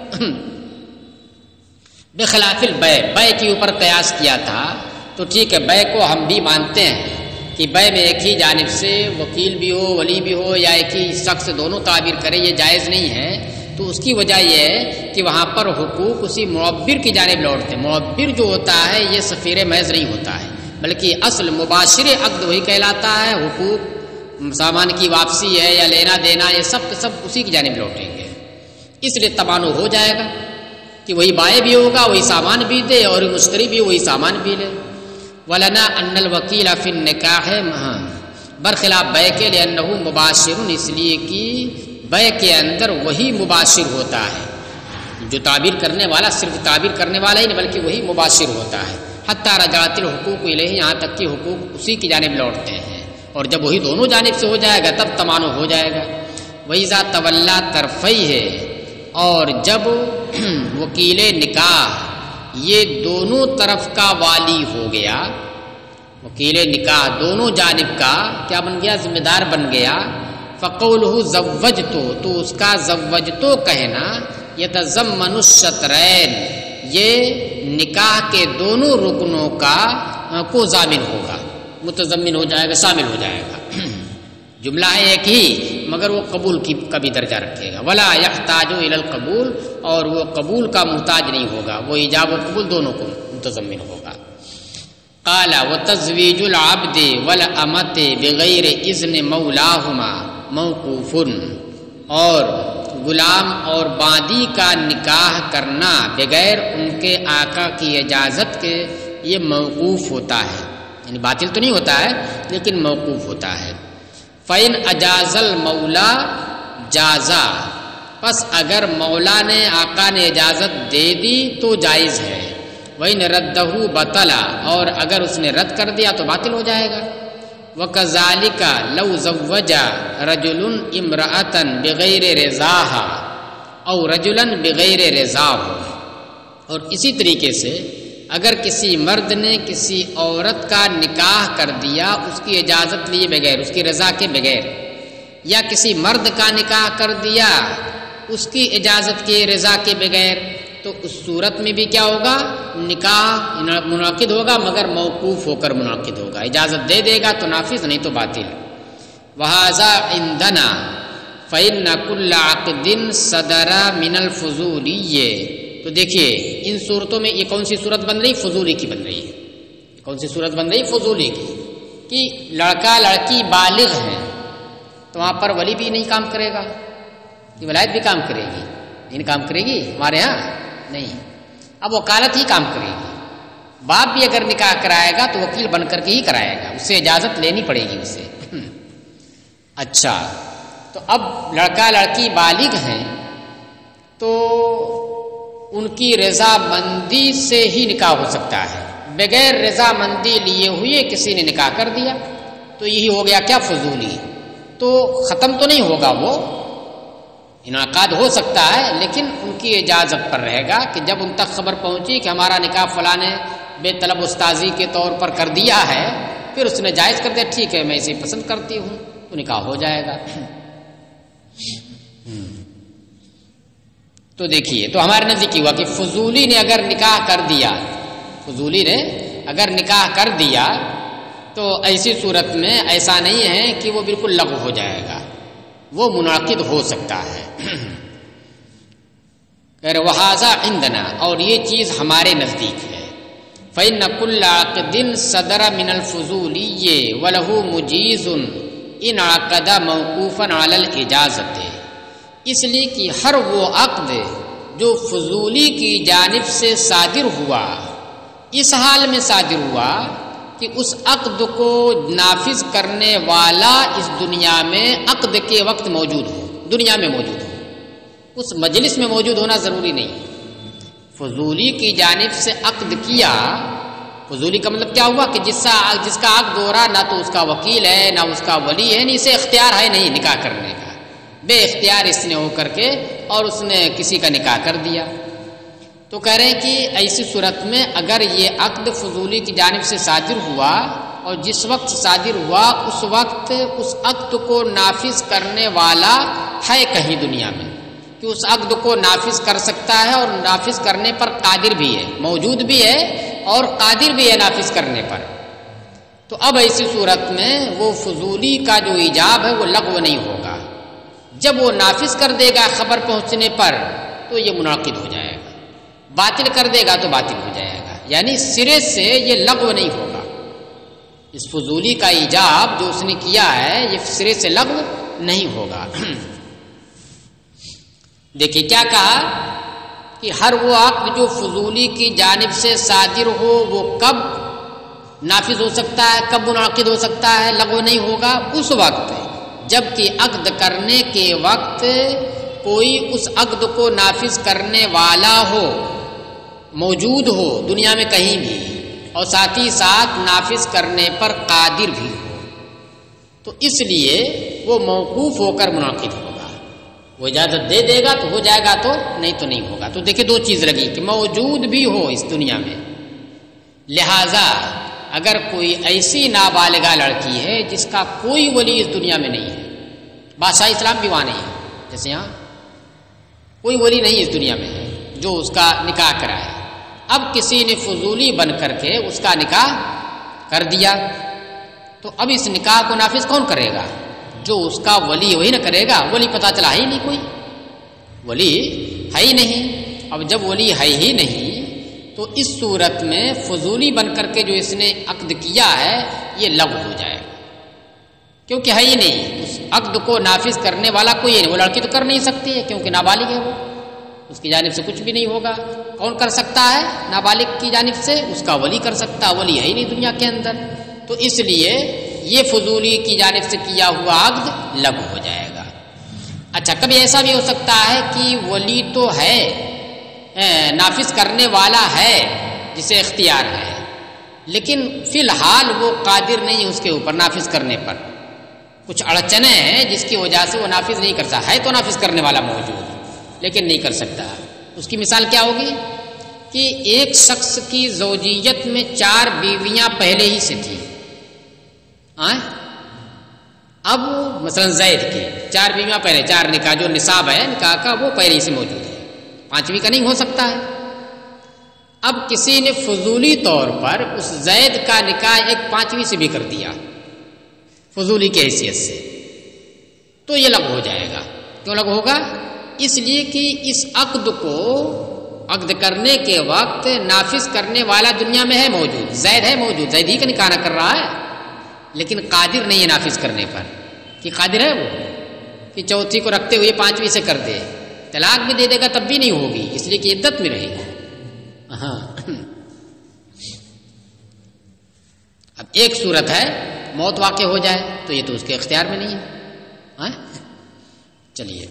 Speaker 1: بخلاف البیع، بیع کے اوپر قیاس کیا تھا، تو ٹھیک ہے بیع کو ہم بھی مانتے ہیں کہ بیع میں ایک ہی جانب سے وکیل بھی ہو ولی بھی ہو یا ایک ہی شخص دونوں تعبیر کرے یہ جائز نہیں ہے. تو اس کی وجہ یہ ہے کہ وہاں پر حقوق اسی معبر کی جانب لوٹتے ہیں. معبر جو ہوتا ہے یہ سفیر محض نہیں ہوتا ہے، بلکہ اصل مباشر عقد وہی کہلاتا ہے، حقوق سامان کی واپسی ہے یا لینا دینا، یہ سب سب اسی کی جانب لوٹیں گے، اس لیے تمانع ہو جائے گا کہ وہی بائع بھی ہوگا، وہی سامان بھی دے، اور مشتری بھی وہی سامان بھی لے۔ وَلَنَا أَنَّ الْوَكِيلَ فِي النِّكَاحِ برخلاف بے کے لأنہ مباشر، اس لیے کہ بے کے اندر وہی مباشر ہوتا ہے، جو تعبیر کرنے والا صرف تعبیر کرنے والا ہی نہیں بلکہ وہی مباشر ہوتا ہے۔ حتی رجعت الحقوق الیہ، یہاں تک کہ حقوق اسی کی جانب لوٹتے ہیں، اور جب وہی دونوں جانب سے ہو جائے گا تب تمانع ہو جائے گا۔ وَإِذَا تَوَلَّى طَرْفَيْهِ، اور جب وکیل نکاح یہ دونوں طرف کا والی ہو گیا، وکیل نکاح دونوں جانب کا کیا بن گیا؟ ذمہ دار بن گیا۔ فقولہ زوجتو، تو اس کا زوجتو کہنا یتضمن الشطرین، یہ نکاح کے دونوں رکنوں کا کو ضامن ہوگا، متضمن ہو جائے گا، شامل ہو جائے گا۔ جملہ ہے ایک ہی مگر وہ قبول کی کا بھی درجہ رکھے گا۔ ولا یحتاج الی القبول، اور وہ قبول کا محتاج نہیں ہوگا، وہ ایجاب و قبول دونوں کو متضمن ہوگا۔ قال وتزویج العبد والامۃ بغیر اذن مولاہما موقوف، اور غلام اور باندی کا نکاح کرنا بغیر ان کے آقا کی اجازت کے یہ موقوف ہوتا ہے، یعنی باطل تو نہیں ہوتا ہے لیکن موقوف ہوتا ہے۔ فَإِنْ أَجَازَ الْمَوْلَى جَازَا، پس اگر مولا نے آقا نے اجازت دے دی تو جائز ہے۔ وَإِنْ رَدَّهُ بَطَلَ، اور اگر اس نے رد کر دیا تو باطل ہو جائے گا۔ وَكَذَلِكَ لَوْ زَوَّجَ رَجُلٌ امْرَأَةً بِغَيْرِ رِضَاهَا أَوْ رَجُلًا بِغَيْرِ رِضَاهُ، اور اسی طریقے سے اگر کسی مرد نے کسی عورت کا نکاح کر دیا اس کی اجازت لیے بغیر، اس کی رضا کے بغیر، یا کسی مرد کا نکاح کر دیا اس کی اجازت کے رضا کے بغیر، تو اس صورت میں بھی کیا ہوگا؟ نکاح منعقد ہوگا مگر موقوف ہو کر منعقد ہوگا، اجازت دے دے گا تو نافذ، نہیں تو باطل۔ وَهَذَا عِنْدَنَا فَإِنَّ كُلَّ عَقْدٍ صَدَرَ مِنَ الْفُضُولِيِّ، تو دیکھیے ان صورتوں میں یہ کون سی صورت بن رہی؟ فضولی کی بن رہی ہے۔ کون سی صورت بن رہی؟ فضولی کی، کہ لڑکا لڑکی بالغ ہیں تو وہاں پر ولی بھی نہیں کام کرے گا، یہ ولایت بھی کام کرے گی؟ نہیں کام کرے گی ہمارے ہاں نہیں، اب وکالت ہی کام کرے گی۔ باپ بھی اگر نکاح کرائے گا تو وکیل بن کر کے ہی کرائے گا، اس سے اجازت لینی پڑے گی اسے۔ اچھا، تو اب لڑکا لڑکی بالغ ہیں تو ان کی رضا مندی سے ہی نکاح ہو سکتا ہے، بغیر رضا مندی لیے ہوئے کسی نے نکاح کر دیا تو یہی ہو گیا کیا؟ فضولی۔ تو ختم تو نہیں ہوگا، وہ انعقاد ہو سکتا ہے لیکن ان کی اجازت پر رہے گا کہ جب ان تک خبر پہنچی کہ ہمارا نکاح فلاں نے بے طلب استاذی کے طور پر کر دیا ہے، پھر اس نے جائز کر دیا، ٹھیک ہے میں اسے پسند کرتی ہوں، تو نکاح ہو جائے گا۔ تو دیکھیے، تو ہمارے نزدیک ہوا کہ فضولی نے اگر نکاح کر دیا، فضولی نے اگر نکاح کر دیا تو ایسی صورت میں ایسا نہیں ہے کہ وہ بالکل لغو ہو جائے گا، وہ منعقد ہو سکتا ہے۔ وَهَذَا عِنْدَنَا، اور یہ چیز ہمارے نزدیک ہے۔ فَإِنَّ كُلَّ عَقْدٍ صَدَرَ مِنَ الْفُضُولِيِّ وَلَهُ مُجِيزٌ إِنْ عَقَدَ مَوْقُوفًا عَلَى الْإِجَازَةِ، اس لیے کہ ہر وہ عقد جو فضولی کی جانب سے صادر ہوا، اس حال میں صادر ہوا کہ اس عقد کو نافذ کرنے والا اس دنیا میں عقد کے وقت موجود ہو، دنیا میں موجود ہو، اس مجلس میں موجود ہونا ضروری نہیں۔ فضولی کی جانب سے عقد کیا، فضولی کا مطلب کیا ہوا کہ جس کا جس کا عقد ہو رہا نہ تو اس کا وکیل ہے نہ اس کا ولی ہے، نہیں اسے اختیار ہے نہیں نکاح کرنے کا، بے اختیار اس نے ہو کر کے اور اس نے کسی کا نکاح کر دیا۔ تو کہہ رہے ہیں کہ ایسی صورت میں اگر یہ عقد فضولی کی جانب سے صادر ہوا اور جس وقت صادر ہوا اس وقت اس عقد کو نافذ کرنے والا ہے کہیں دنیا میں، کہ اس عقد کو نافذ کر سکتا ہے اور نافذ کرنے پر قادر بھی ہے، موجود بھی ہے اور قادر بھی ہے نافذ کرنے پر، تو اب ایسی صورت میں وہ فضولی کا جو ایجاب ہے وہ لغو نہیں ہوگا۔ جب وہ نافذ کر دے گا خبر پہنچنے پر تو یہ منعقد ہو جائے گا، باطل کر دے گا تو باطل ہو جائے گا، یعنی سرے سے یہ لغو نہیں ہوگا، اس فضولی کا ایجاب جو اس نے کیا ہے یہ سرے سے لغو نہیں ہوگا۔ دیکھیے کیا کہا کہ ہر وہ عقد جو فضولی کی جانب سے صادر ہو وہ کب نافذ ہو سکتا ہے، کب منعقد ہو سکتا ہے، لغو نہیں ہوگا اس وقت جب کہ عقد کرنے کے وقت کوئی اس عقد کو نافذ کرنے والا ہو، موجود ہو دنیا میں کہیں بھی، اور ساتھ ہی ساتھ نافذ کرنے پر قادر بھی ہو، تو اس لیے وہ موقوف ہو کر منعقد ہوگا۔ وہ اجازت دے دے گا تو ہو جائے گا، تو نہیں تو نہیں ہوگا۔ تو دیکھیں دو چیز لگی کہ موجود بھی ہو اس دنیا میں، لہذا اگر کوئی ایسی نابالغہ لڑکی ہے جس کا کوئی ولی اس دنیا میں نہیں ہے، بادشاہ اسلام بھی وہاں نہیں ہے، جیسے یہاں کوئی ولی نہیں اس دنیا میں ہے جو اس کا نکاح کرائے، اب کسی نے فضولی بن کر کے اس کا نکاح کر دیا، تو اب اس نکاح کو نافذ کون کرے گا؟ جو اس کا ولی وہی نہ کرے گا۔ ولی پتہ چلا ہے ہی نہیں، کوئی ولی ہے ہی نہیں۔ اب جب ولی ہے ہی نہیں تو اس صورت میں فضولی بن کر کے جو اس نے عقد کیا ہے یہ لغو ہو جائے گا، کیونکہ ہے ہی نہیں، اس عقد کو نافذ کرنے والا کوئی نہیں۔ وہ لڑکی تو کر نہیں سکتی ہے کیونکہ نابالغ ہے، وہ اس کی جانب سے کچھ بھی نہیں ہوگا۔ کون کر سکتا ہے نابالغ کی جانب سے؟ اس کا ولی کر سکتا ہے، ولی ہے ہی نہیں دنیا کے اندر، تو اس لیے یہ فضولی کی جانب سے کیا ہوا عقد لغو ہو جائے گا۔ اچھا، کبھی ایسا بھی ہو سکتا ہے کہ ولی تو ہے، نافذ کرنے والا ہے جسے اختیار ہے، لیکن فی الحال وہ قادر نہیں اس کے اوپر نافذ کرنے پر، کچھ اڑچنیں ہیں جس کی وجہ سے وہ نافذ نہیں کرتا ہے، تو نافذ کرنے والا موجود لیکن نہیں کر سکتا۔ اس کی مثال کیا ہوگی کہ ایک شخص کی زوجیت میں چار بیویاں پہلے ہی سے تھیں، اب مثلا زید کی چار بیویاں پہلے، چار نکاح جو نصاب ہے نکاح کا وہ پہلے ہی سے موجود ہے، پانچویں کا نہیں ہو سکتا ہے۔ اب کسی نے فضولی طور پر اس زید کا نکاح ایک پانچویں سے بھی کر دیا فضولی کی حیثیت سے، تو یہ لغو ہو جائے گا۔ کیوں لغو ہوگا؟ اس لیے کہ اس عقد کو عقد کرنے کے وقت نافذ کرنے والا دنیا میں ہے موجود، زید ہے موجود، زید ہی کا نکاح نہ کر رہا ہے، لیکن قادر نہیں ہے نافذ کرنے پر، کہ قادر ہے وہ کہ چوتھی کو رکھتے ہوئے پانچویں سے کر دے، طلاق بھی دے دے گا تب بھی نہیں ہوگی، اس لیے کہ عدت میں رہے گی۔ ہاں، اب ایک صورت ہے موت واقع ہو جائے تو یہ تو اس کے اختیار میں نہیں ہے۔ ہاں چلیے،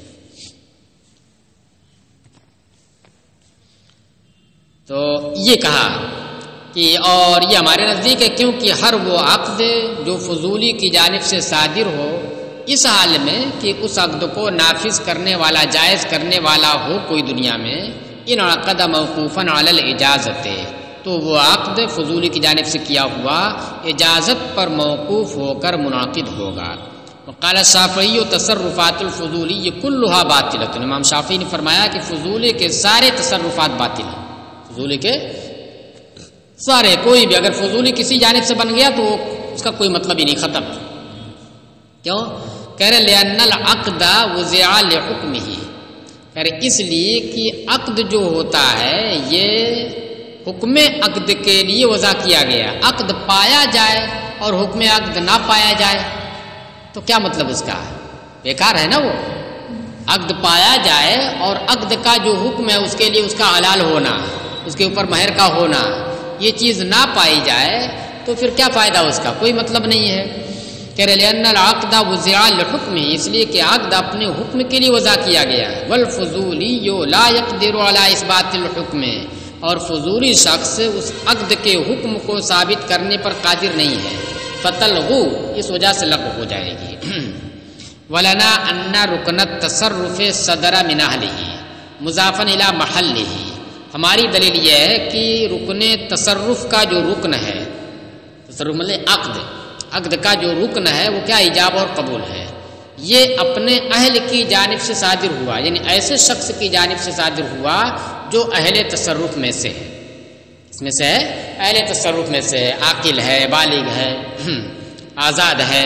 Speaker 1: تو یہ کہا کہ اور یہ ہمارے نزدیک ہے کیونکہ ہر وہ عقد جو فضولی کی جانب سے صادر ہو اس حال میں کہ اس عقد کو نافذ کرنے والا، جائز کرنے والا ہو کوئی دنیا میں، ان عقد موقوفاً علی الاجازت، تو وہ عقد فضولی کی جانب سے کیا ہوا اجازت پر موقوف ہو کر منعقد ہوگا۔ وقال الشافعی تصرفات الفضولی کلھا باطلۃ، امام شافعی نے فرمایا کہ فضولی کے سارے تصرفات باطل ہیں، فضولی کے سارے، کوئی بھی اگر فضولی کسی جانب سے بن گیا تو اس کا کوئی مطلب ہی نہیں، ختم۔ کیوں؟ کہہ رہے لأن العقد وضع لحکمہ، کہہ رہے اس لیے کہ عقد جو ہوتا ہے یہ حکم عقد کے لیے وضع کیا گیا، عقد پایا جائے اور حکم عقد نہ پایا جائے تو کیا مطلب اس کا؟ بیکار ہے نا۔ وہ عقد پایا جائے اور عقد کا جو حکم ہے اس کے لیے اس کا حلال ہونا، اس کے اوپر مہر کا ہونا، یہ چیز نہ پائی جائے تو پھر کیا فائدہ اس کا؟ کوئی مطلب نہیں ہے۔ کہہ رہے لأن العقد وضع لحکمہ، اس لیے کہ عقد اپنے حکم کے لیے وضع کیا گیا ہے، والفضولی لا يقدر على اثبات الحکم، اور فضولی شخص اس عقد کے حکم کو ثابت کرنے پر قادر نہیں ہے، فتلغو، اس وجہ سے لغو ہو جائے گی۔ ولنا ان رکن التصرف صدر من اہلہ مضافا الی محلہ، ہماری دلیل یہ ہے کہ رکن تصرف کا جو رکن ہے، تصرف مطلب عقد، عقد کا جو رکن ہے وہ کیا؟ ایجاب اور قبول ہے، یہ اپنے اہل کی جانب سے صادر ہوا، یعنی ایسے شخص کی جانب سے صادر ہوا جو اہل تصرف میں سے ہے، اس میں سے ہے اہل تصرف میں سے ہے، عاقل ہے، بالغ ہے، آزاد ہے۔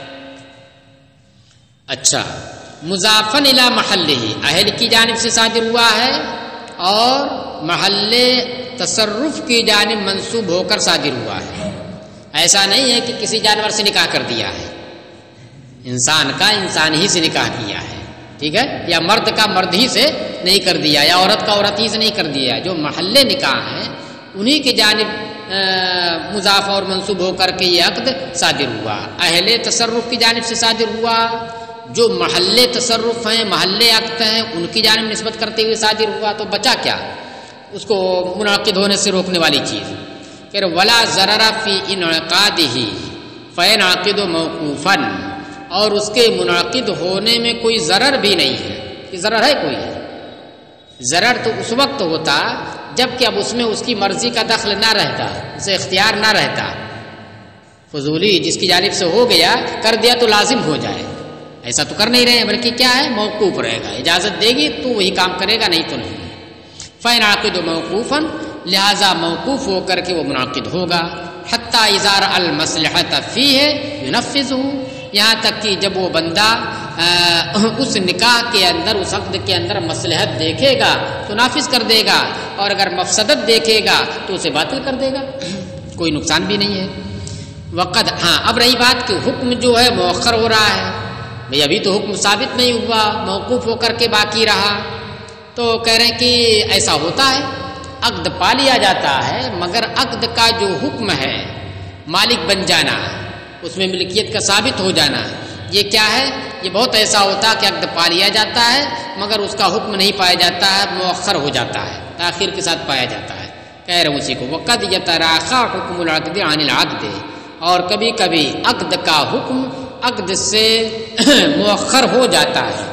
Speaker 1: اچھا، مضافن الی محلہ، اہل کی جانب سے صادر ہوا ہے اور محل تصرف کی جانب منسوب ہو کر صادر ہوا ہے، ایسا نہیں ہے کہ کسی جانور سے نکاح کر دیا ہے، انسان کا انسان ہی سے نکاح کیا ہے، ٹھیک ہے، یا مرد کا مرد ہی سے نہیں کر دیا، یا عورت کا عورت ہی سے نہیں کر دیا، جو محل نکاح ہیں انہی کی جانب مضاف اور منصوب ہو کر کے یہ عقد صادر ہوا، اہل تصرف کی جانب سے صادر ہوا، جو محل تصرف ہیں محل عقد ہیں ان کی جانب نسبت کرتے ہوئے صادر ہوا، تو بچا کیا اس کو منعقد ہونے سے روکنے والی چیز کہ ولا ضرر فی انعقادہ فینعقد موقوفا، اور اس کے منعقد ہونے میں کوئی ضرر بھی نہیں ہے، کہ ضرر ہے کوئی ہے، ضرر تو اس وقت ہوتا جب کہ اب اس میں اس کی مرضی کا دخل نہ رہتا، اسے اختیار نہ رہتا، فضولی جس کی جانب سے ہو گیا کر دیا تو لازم ہو جائے، ایسا تو کر نہیں رہے ہیں، بلکہ کیا ہے موقوف رہے گا، اجازت دے گی تو وہی کام کرے گا نہیں تو نہیں، فینعقد موقوفا، لہذا موقوف ہو کر کے وہ منعقد ہوگا، حتی اذا رأى المصلحۃ فیہ ینفذہ، یہاں تک کہ جب وہ بندہ اس نکاح کے اندر اس عقد کے اندر مصلحت دیکھے گا تو نافذ کر دے گا، اور اگر مفسدت دیکھے گا تو اسے باطل کر دے گا، کوئی نقصان بھی نہیں ہے۔ وقد، ہاں اب رہی بات کہ حکم جو ہے مؤخر ہو رہا ہے، بھئی ابھی تو حکم ثابت نہیں ہوا، موقوف ہو کر کے باقی رہا، تو کہہ رہے ہیں کہ ایسا ہوتا ہے، عقد پا لیا جاتا ہے مگر عقد کا جو حکم ہے مالک بن جانا، اس میں ملکیت کا ثابت ہو جانا، یہ کیا ہے، یہ بہت ایسا ہوتا ہے کہ عقد پا لیا جاتا ہے مگر اس کا حکم نہیں پایا جاتا ہے، مؤخر ہو جاتا ہے، تاخیر کے ساتھ پایا جاتا ہے، کہہ رہے اسی کو وقد یتراخی حکم العقد عن العقد، اور کبھی کبھی عقد کا حکم عقد سے مؤخر ہو جاتا ہے۔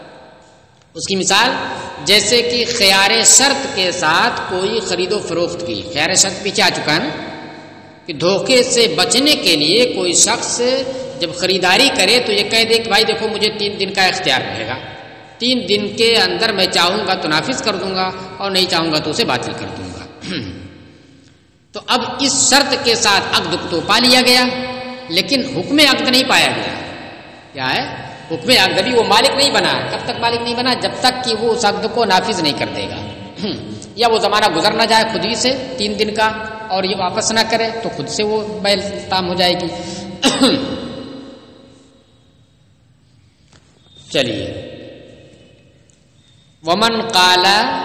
Speaker 1: اس کی مثال جیسے کہ خیار شرط کے ساتھ کوئی خرید و فروخت کی، خیار شرط پیچھے آ چکا ہے نا، کہ دھوکے سے بچنے کے لیے کوئی شخص جب خریداری کرے تو یہ کہہ دے کہ بھائی دیکھو مجھے تین دن کا اختیار رہے گا، تین دن کے اندر میں چاہوں گا تو نافذ کر دوں گا اور نہیں چاہوں گا تو اسے باطل کر دوں گا۔ تو اب اس شرط کے ساتھ عقد تو پا لیا گیا لیکن حکم عقد نہیں پایا گیا، کیا ہے حکم عقد بھی وہ مالک نہیں بنا، کب تک مالک نہیں بنا، جب تک کہ وہ اس عقد کو نافذ نہیں کر دے گا، یا وہ زمانہ گزر نہ جائے خود ہی سے تین دن کا اور یہ واپس نہ کرے تو خود سے وہ بیل تام ہو جائے گی۔ چلیے، ومن قال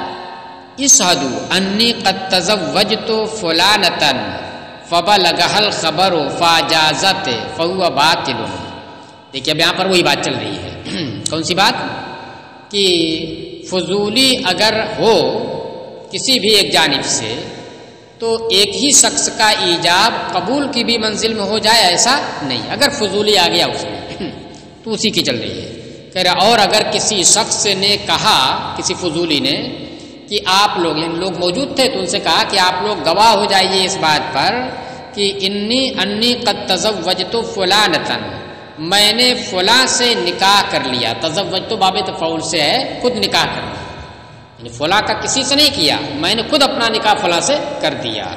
Speaker 1: اشہدوا انی قد تزوجت فلانۃ فبلغها الخبر فاجازت فهو باطل۔ دیکھیے اب یہاں پر وہی بات چل رہی ہے، کون سی بات، کہ فضولی اگر ہو کسی بھی ایک جانب سے تو ایک ہی شخص کا ایجاب قبول کی بھی منزل میں ہو جائے، ایسا نہیں، اگر فضولی آ گیا اس میں تو اسی کی چل رہی ہے، کہہ رہا اور اگر کسی شخص نے کہا، کسی فضولی نے کہ آپ لوگ، یعنی لوگ موجود تھے تو ان سے کہا کہ آپ لوگ گواہ ہو جائیے اس بات پر کہ انی انی قد تزوجت فلانۃ، میں نے فلاں سے نکاح کر لیا، تزوجت باب تفعول سے ہے، خود نکاح کر لیا، یعنی فلاں کا کسی سے نہیں کیا، میں نے خود اپنا نکاح فلاں سے کر دیا۔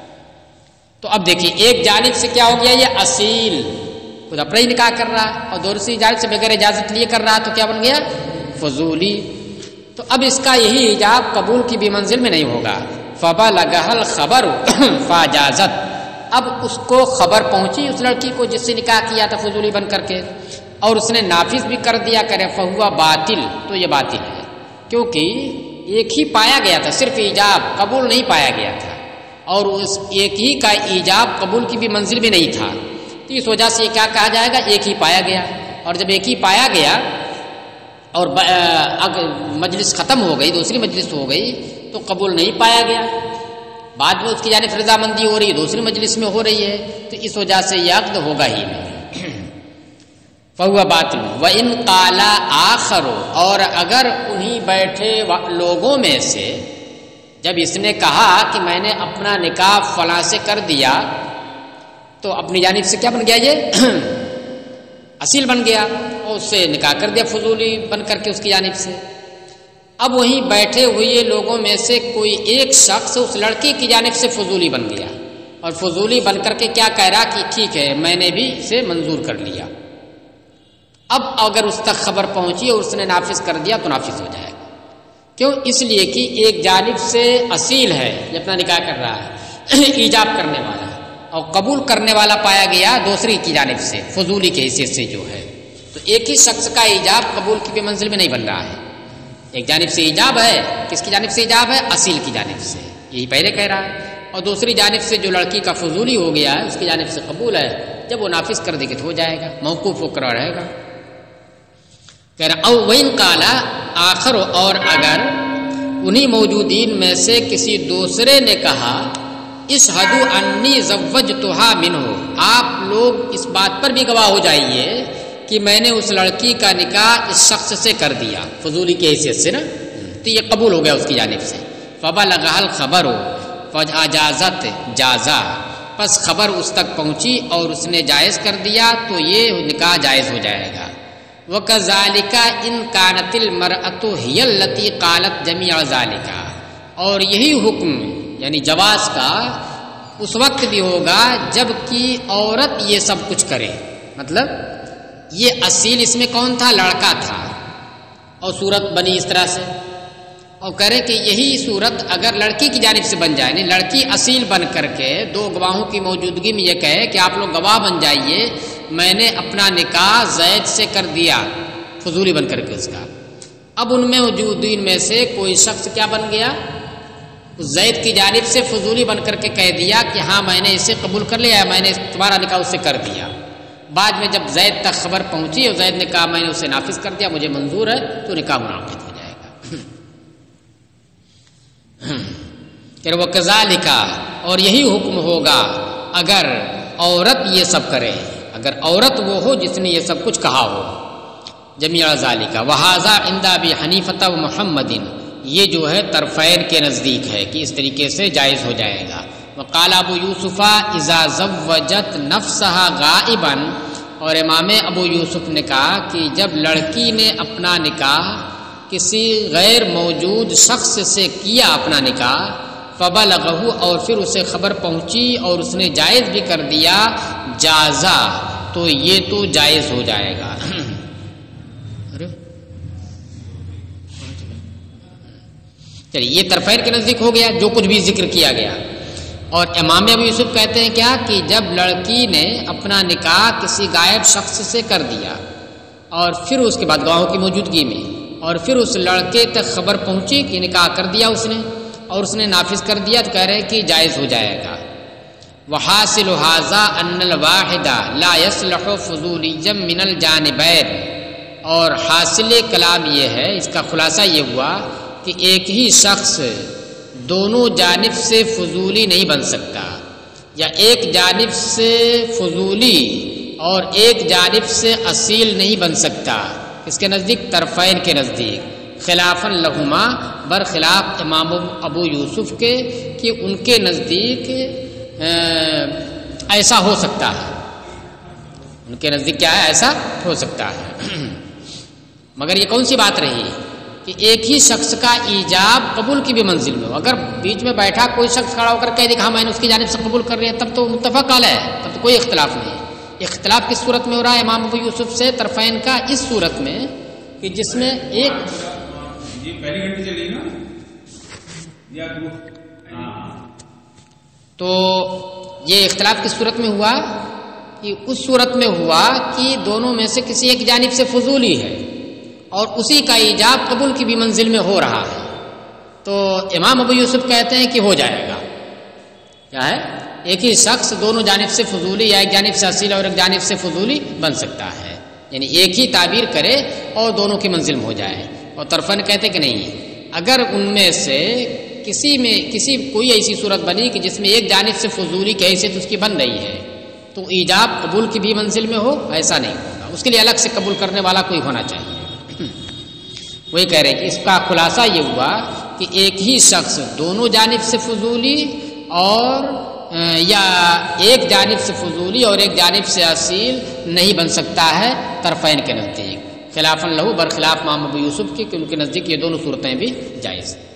Speaker 1: تو اب دیکھیے ایک جانب سے کیا ہو گیا، یہ اصیل خود اپنا ہی نکاح کر رہا، اور دوسری جانب سے بغیر اجازت لیے کر رہا، تو کیا بن گیا، فضولی۔ تو اب اس کا یہی ایجاب قبول کی بھی منزل میں نہیں ہوگا، فبلغها الخبر فاجازت، اب اس کو خبر پہنچی اس لڑکی کو جس سے نکاح کیا تھا فضولی بن کر کے، اور اس نے نافذ بھی کر دیا، کرے فہوا باطل، تو یہ باطل ہے، کیونکہ ایک ہی پایا گیا تھا، صرف ایجاب قبول نہیں پایا گیا تھا، اور اس ایک ہی کا ایجاب قبول کی بھی منزل میں نہیں تھا، تو اس وجہ سے کیا کہا جائے گا، ایک ہی پایا گیا، اور جب ایک ہی پایا گیا اور مجلس ختم ہو گئی، دوسری مجلس ہو گئی تو قبول نہیں پایا گیا، بعد میں اس کی جانب رضامندی ہو رہی ہے، دوسری مجلس میں ہو رہی ہے، تو اس وجہ سے یہ عقد ہوگا ہی نہیں، فَهُوَ بَاطِلٌ وَإِنْ قَالَ آخَرُ، اور اگر انہی بیٹھے لوگوں میں سے جب اس نے کہا کہ میں نے اپنا نکاح فلاں سے کر دیا، تو اپنی جانب سے کیا بن گیا، یہ اصیل بن گیا، اور اس سے نکاح کر دیا فضولی بن کر کے اس کی جانب سے۔ اب وہیں بیٹھے ہوئے لوگوں میں سے کوئی ایک شخص اس لڑکی کی جانب سے فضولی بن گیا، اور فضولی بن کر کے کیا کہہ رہا کہ ٹھیک ہے میں نے بھی اسے منظور کر لیا۔ اب اگر اس تک خبر پہنچی اور اس نے نافذ کر دیا تو نافذ ہو جائے گا، کیوں، اس لیے کہ ایک جانب سے اصیل ہے یہ اپنا نکاح کر رہا ہے ایجاب کرنے والا، اور قبول کرنے والا پایا گیا دوسری کی جانب سے فضولی کے حیثیت سے جو ہے، تو ایک ہی شخص کا ایجاب قبول کی بھی منزل میں نہیں بن رہا ہے. ایک جانب سے ایجاب ہے، کس کی جانب سے ایجاب ہے؟ اصیل کی جانب سے، یہی پہلے کہہ رہا ہے. اور دوسری جانب سے جو لڑکی کا فضولی ہو گیا ہے اس کی جانب سے قبول ہے، جب وہ نافذ کر دے گی تو ہو جائے گا، موقوف ہو کر رہے گا. کہہ رہا او وین کالا آخر، اور اگر انہی موجودین میں سے کسی دوسرے نے کہا اشہدو انی زوجتہا منہ، آپ لوگ اس بات پر بھی گواہ ہو جائیے کہ میں نے اس لڑکی کا نکاح اس شخص سے کر دیا فضولی کی حیثیت سے نا، تو یہ قبول ہو گیا اس کی جانب سے. فبلغھا الخبر فاجازت جازا، پس خبر اس تک پہنچی اور اس نے جائز کر دیا تو یہ نکاح جائز ہو جائے گا. وَكَذَلِكَ إِن كَانَتِ الْمَرْأَةُ هِيَ الَّتِي قَالَتْ جَمِيعَ ذَلِكَ، اور یہی حکم یعنی جواز کا اس وقت بھی ہوگا جب کہ عورت یہ سب کچھ کرے. مطلب یہ اصیل اس میں کون تھا؟ لڑکا تھا، اور صورت بنی اس طرح سے، اور کرے کہ یہی صورت اگر لڑکی کی جانب سے بن جائے، یعنی لڑکی اصیل بن کر کے دو گواہوں کی موجودگی میں یہ کہے کہ آپ لوگ گواہ بن جائیے میں نے اپنا نکاح زید سے کر دیا فضولی بن کر کے اس کا. اب ان میں موجودین میں سے کوئی شخص کیا بن گیا؟ زید کی جانب سے فضولی بن کر کے کہہ دیا کہ ہاں میں نے اسے قبول کر لیا، میں نے تمہارا نکاح اس سے کر دیا. بعد میں جب زید تک خبر پہنچی اور زید نے کہا میں نے اسے نافذ کر دیا، مجھے منظور ہے، تو نکاح منعقد ہو جائے گا. کہ وہ کذالک، اور یہی حکم ہوگا اگر عورت یہ سب کرے، اگر عورت وہ ہو جس نے یہ سب کچھ کہا ہو. جمیع ذالک وہذا عند ابی حنیفہ و محمد، یہ جو ہے طرفین کے نزدیک ہے کہ اس طریقے سے جائز ہو جائے گا. وقال ابو یوسف اذا زوجت نفسها غائبا، اور امام ابو یوسف نے کہا کہ جب لڑکی نے اپنا نکاح کسی غیر موجود شخص سے کیا اپنا نکاح، فبلغہ، اور پھر اسے خبر پہنچی اور اس نے جائز بھی کر دیا، جازا، تو یہ تو جائز ہو جائے گا. چلیے یہ طرفین کے نزدیک ہو گیا جو کچھ بھی ذکر کیا گیا. اور امام ابو یوسف کہتے ہیں کیا کہ جب لڑکی نے اپنا نکاح کسی غائب شخص سے کر دیا اور پھر اس کے بعد گواہوں کی موجودگی میں، اور پھر اس لڑکے تک خبر پہنچی کہ نکاح کر دیا اس نے اور اس نے نافذ کر دیا، تو کہہ رہے کہ جائز ہو جائے گا. وحاصل ھذا ان الواحد لا يصلح فضوليا من الجانبين، اور حاصل کلام یہ ہے، اس کا خلاصہ یہ ہوا کہ ایک ہی شخص دونوں جانب سے فضولی نہیں بن سکتا، یا ایک جانب سے فضولی اور ایک جانب سے اصیل نہیں بن سکتا. اس کے نزدیک طرفین کے نزدیک، خلافاً لہما، برخلاف امام ابو یوسف کے کہ ان کے نزدیک ایسا ہو سکتا ہے. ان کے نزدیک کیا ہے؟ ایسا ہو سکتا ہے. مگر یہ کون سی بات رہی کہ ایک ہی شخص کا ایجاب قبول کی بھی منزل میں ہو. اگر بیچ میں بیٹھا کوئی شخص کھڑا ہو کر کہہ دے کہ ہاں میں نے اس کی جانب سے قبول کر لیا، تب تو متفق علیہ ہے، تب تو کوئی اختلاف نہیں. اختلاف کس صورت میں ہو رہا ہے امام ابو یوسف سے طرفین کا؟ اس صورت میں کہ جس میں ایک تو یہ اختلاف کس صورت میں ہوا کہ اس صورت میں ہوا کہ دونوں میں سے کسی ایک جانب سے فضولی ہے اور اسی کا ایجاب قبول کی بھی منزل میں ہو رہا ہے، تو امام ابو یوسف کہتے ہیں کہ ہو جائے گا. کیا ہے؟ ایک ہی شخص دونوں جانب سے فضولی یا ایک جانب سے اصیل اور ایک جانب سے فضولی بن سکتا ہے، یعنی ایک ہی تعبیر کرے اور دونوں کی منزل میں ہو جائے. اور طرفین کہتے کہ نہیں، اگر ان میں سے کسی میں کسی کوئی ایسی صورت بنی کہ جس میں ایک جانب سے فضولی کی حیثیت اس کی بن رہی ہے تو ایجاب قبول کی بھی منزل میں ہو، ایسا نہیں ہوگا. اس کے لیے الگ سے قبول کرنے والا کوئی ہونا چاہیے. وہی کہہ رہے کہ اس کا خلاصہ یہ ہوا کہ ایک ہی شخص دونوں جانب سے فضولی اور یا ایک جانب سے فضولی اور ایک جانب سے اصیل نہیں بن سکتا ہے طرفین کے نزدیک، خلافاً لہو، برخلاف امام ابو یوسف کی کہ ان کے نزدیک یہ دونوں صورتیں بھی جائز ہیں.